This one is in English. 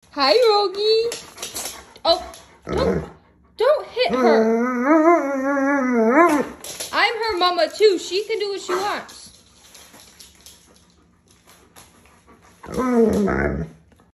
Hi, Rogi. Oh, don't hit her. I'm her mama too. She can do what she wants.